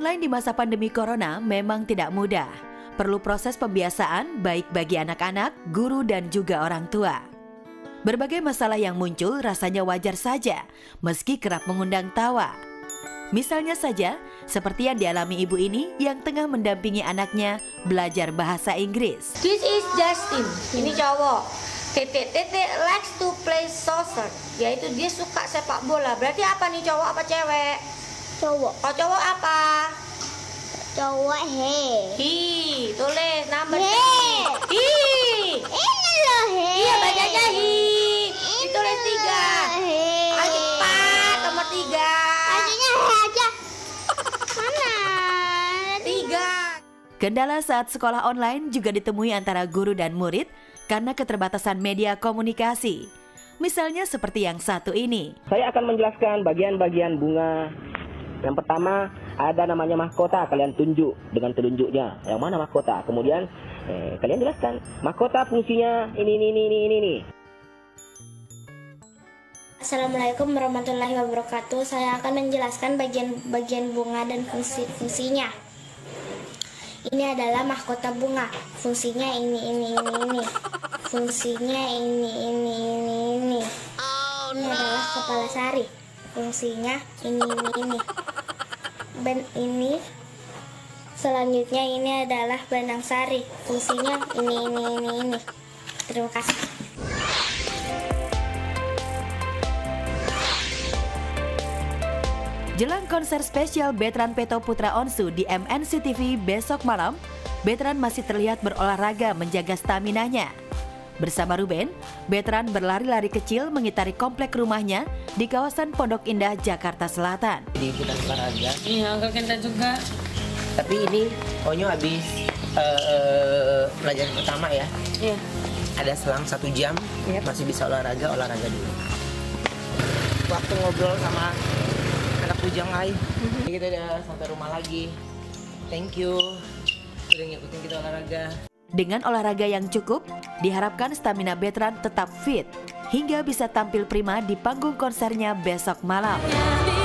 online di masa pandemi corona memang tidak mudah. Perlu proses pembiasaan baik bagi anak-anak, guru, dan juga orang tua. Berbagai masalah yang muncul rasanya wajar saja, meski kerap mengundang tawa. Misalnya saja, seperti yang dialami ibu ini yang tengah mendampingi anaknya belajar bahasa Inggris. This is Justin, ini cowok. Titik likes to play soccer, yaitu dia suka sepak bola. Berarti apa nih, cowok apa cewek? Cowok. Oh, cowok apa? Cowok he. Hi, tulis number He. Hi. Ini loh he. Iya, bacanya hi. Ditulis 3. He. Ayo cepat, nomor 3. Artinya he aja. Mana? 3. Kendala saat sekolah online juga ditemui antara guru dan murid karena keterbatasan media komunikasi. Misalnya seperti yang satu ini. Saya akan menjelaskan bagian-bagian bunga. Yang pertama ada namanya mahkota, kalian tunjuk dengan telunjuknya. Yang mana mahkota? Kemudian kalian jelaskan mahkota fungsinya ini. Assalamualaikum warahmatullahi wabarakatuh. Saya akan menjelaskan bagian bunga dan fungsinya. Ini adalah mahkota bunga. Fungsinya ini. Fungsinya ini. Ini adalah kepala sari. Fungsinya ini. Ini selanjutnya ini adalah benang sari. Fungsinya ini. Terima kasih. Jelang konser spesial Betran Peto Putra Onsu di MNC TV besok malam, Betran masih terlihat berolahraga menjaga staminanya. Bersama Ruben, Betran berlari-lari kecil mengitari komplek rumahnya di kawasan Pondok Indah, Jakarta Selatan. Jadi kita olahraga. Iya, agak kita juga. Tapi ini Onyo habis pelajaran pertama ya. Iya. Ada selang 1 jam, masih bisa olahraga dulu. Waktu ngobrol sama anak bujang lain. Kita udah sampai rumah lagi. Thank you udah ngikutin kita olahraga. Dengan olahraga yang cukup, diharapkan stamina Betran tetap fit hingga bisa tampil prima di panggung konsernya besok malam.